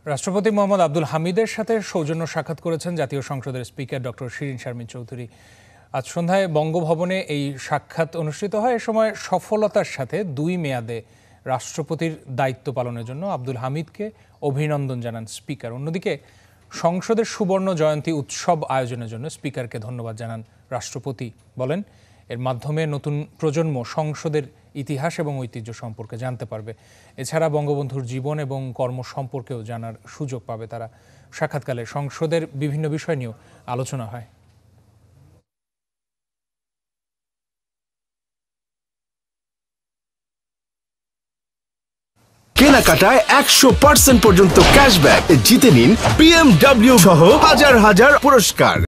রাষ্ট্রপতি মোহাম্মদ আব্দুল হামিদের সাথে সৌজন্য সাক্ষাৎ করেছেন জাতীয় সংসদের স্পিকার ডক্টর শিরিন শারমিন চৌধুরী। আজ সন্ধ্যায় বঙ্গভবনে এই সাক্ষাৎ অনুষ্ঠিত হয়। এ সময় সফলতার সাথে 2 মেয়াদে রাষ্ট্রপতির দায়িত্ব পালনের জন্য আব্দুল হামিদকে অভিনন্দন জানান স্পিকার। অন্যদিকে সংসদের সুবর্ণ জয়ন্তী উৎসব আয়োজনের জন্য স্পিকারকে ধন্যবাদ জানান রাষ্ট্রপতি। বলেন, এর মাধ্যমে নতুন প্রজন্ম সংসদের ইতিহাস এবং ঐতিহ্য সম্পর্কে জানতে পারবে। এছাড়া বঙ্গবন্ধুর জীবন এবং কর্ম সম্পর্কেও জানার সুযোগ পাবে তারা। সাক্ষাৎকালে সংসদের বিভিন্ন বিষয় নিয়েও আলোচনা হয়। কেনাকাটায় 100% পর্যন্ত ক্যাশব্যাক জিতে নিন BMW সহ হাজার হাজার পুরস্কার।